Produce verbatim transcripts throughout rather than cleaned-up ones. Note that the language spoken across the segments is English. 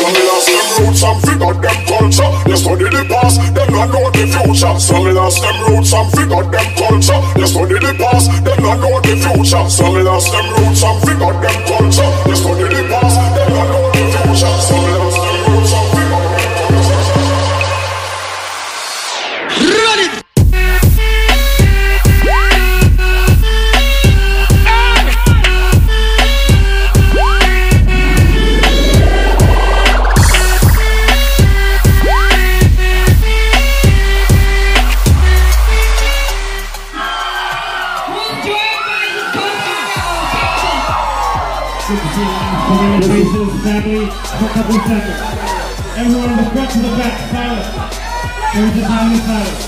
Some lost them roots and figured them culture. You study the past, them not know the future. Some lost them roots and figured them culture. You study the past, them not know the future. Some lost them roots and figured them culture. You study the past, them not know the future. Some lost them roots and figured them culture. Run it! Congratulations, family, for a couple of seconds. Everyone in the front to the back, silent. Every just having silent.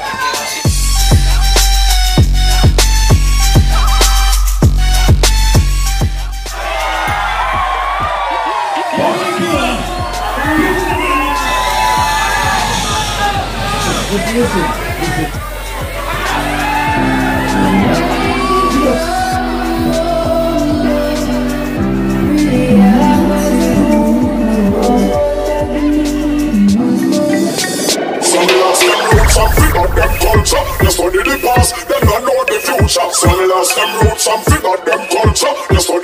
Listen, listen, listen. You study the past, them not know the future. Some lost them roots and figured them culture. You study